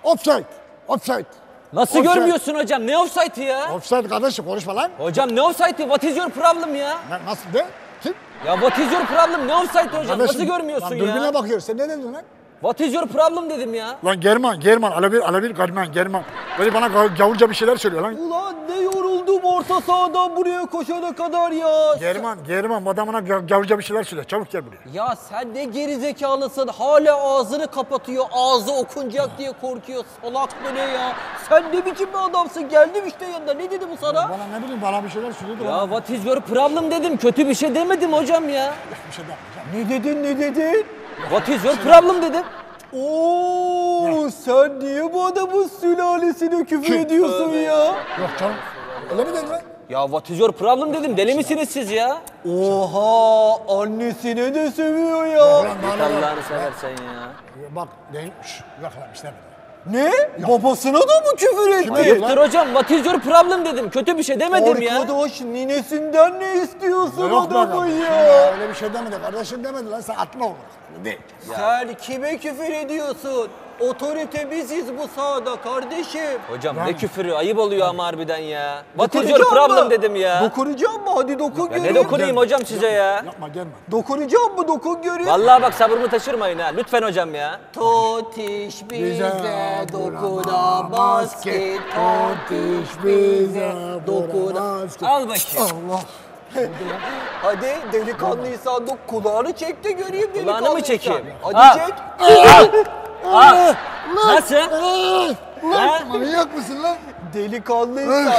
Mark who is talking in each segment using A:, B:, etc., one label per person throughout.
A: Offside. Offside.
B: Nasıl
A: Offside.
B: görmüyorsun hocam? Ne offside'i ya?
A: Offside kardeşim konuşma lan.
B: Hocam ne offside'i? What is your problem ya?
A: Nasıl de? Kim?
B: Ya what is your problem? Ne offside hocam?
A: Kardeşim,
B: Nasıl görmüyorsun
A: lan
B: ya?
A: dürbüne bakıyoruz. Sen ne dedin lan?
B: What is your problem dedim ya.
A: Lan German, alabilir German. Böyle bana gavurca bir şeyler söylüyor lan.
B: Ulan ne yoruldum orta sahadan buraya koşana kadar ya.
A: German, adamına gavurca bir şeyler söylüyor. Çabuk gel buraya.
B: Ya sen ne gerizekalısın. Hala ağzını kapatıyor. Ağzı okunacak diye korkuyor. Salak mı ne ya? Sen ne biçim bir adamsın? Geldim işte yanında. Ne dedi bu sana?
A: Bana ne bileyim, bana bir şeyler söylüyordu.
B: Ya what is your problem dedim. Kötü bir şey demedim hocam ya.
A: Bir şey yapmayacağım.
B: Ne dedin? What is your problem dedim. Oo, sen niye bu adamın sülalesine küfür ediyorsun ya?
A: Yok canım. Öyle mi dedin lan?
B: Ya what is your problem dedim. Deli misiniz siz ya? Oha, annesine de sövüyor ya.
A: Ulan
B: Git
A: bana
B: Allah'ını seversen ya.
A: bak, yakalamış değil mi?
B: Ne? Babasına da mı küfür etti?
A: Kime dedi lan?
B: Ayıptır hocam. What is your problem dedim. Kötü bir şey demedim ya.
C: Arkadaş ninesinden ne istiyorsun
A: Yok be
C: adamın
A: kardeşim
C: ya?
A: Öyle bir şey demedi. Kardeşim demedi lan, sen atma onu. Değil.
C: Sen kime küfür ediyorsun? Otorite biziz bu sahada kardeşim.
B: Hocam ne küfürü? Ayıp oluyor ama harbiden ya. What is
C: Dokunacağım
B: your problem
C: mı?
B: dedim ya.
C: Dokunacağım mı? Hadi dokun
B: Ya
C: göreyim.
B: ne dokunayım hocam size ya?
A: Yapma, gelme.
C: Dokunacağım mı? Dokun göreyim.
B: Vallahi bak sabrımı taşırmayın ha. Lütfen hocam ya.
C: Totiş bize dokunamaz ki. Totiş bize dokunamaz ki.
B: Al bakayım.
C: Allah. Hadi delikanlıysan kulağını çek de göreyim delikanlıysan.
B: Kulağını mı çekeyim?
C: Hadi
B: Al.
C: çek.
B: Al. Nasıl?
A: Lan manyak mısın lan?
C: Delikanlıysan.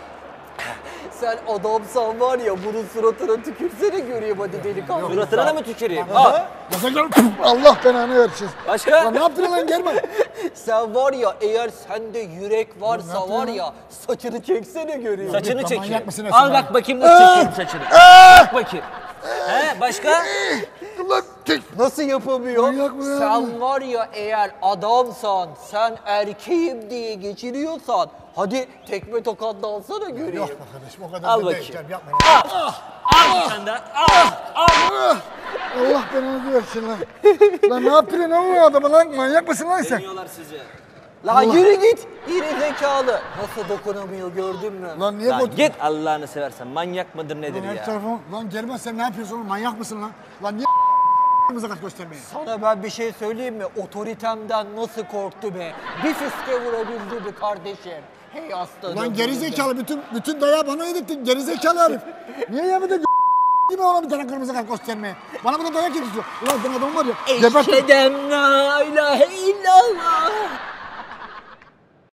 C: Sen adamsan var ya bunun suratına tükürsene göreyim hadi delikanlı.
B: Suratına da mı tüküreyim? Al.
A: Allah belanı versin.
B: Başka?
A: Lan ne yaptın lan, gelme.
C: Sen var ya eğer sende yürek varsa var ya saçını çeksene göreyim.
B: Saçını
A: Manyak
B: çekeyim.
A: mısın
B: Al
A: Esin
B: bak
A: abi?
B: bakayım nasıl çekeyim saçını. Bak bakayım. He başka?
A: Lan tek.
C: Nasıl yapamıyor?
A: Manyak mı ya?
C: Sen var ya eğer adamsan, sen erkeğim diye geçiriyorsan hadi tekme tokat da alsana göreyim.
A: Yok be kardeşim, o kadar
B: Al
A: da
B: bakayım.
A: değil. Yapma.
B: Al sen de. Al.
A: Allah belanı versin lan. Lan ne yaptın lan o adamı lan? Manyak mısın lan sen?
B: Deniyorlar sizi.
C: Lan yürü git. Yürü zekalı. Nasıl dokunamıyor gördün mü?
A: Lan niye
B: Lan
A: bot...
B: git Allah'ını seversen. Manyak mıdır nedir
A: Lan,
B: ya?
A: lan gelme, sen ne yapıyorsun oğlum? Manyak mısın lan? Lan niye mızıkat göstermeye?
C: Sana ben bir şey söyleyeyim mi? Otoritemden nasıl korktu be? Bir fiske vurabildi be kardeşim. Hey aslanım.
A: Lan gerizekalı, bütün dayağı bana yedirttin, gerizekalı herif. Niye yapmadın gibi ona bir tane kırmızı kart göstermeye? Bana burada dayak yediriyor. Ulan ben adam var ya, gebertim.
C: Eşhedem la ilahe illallah.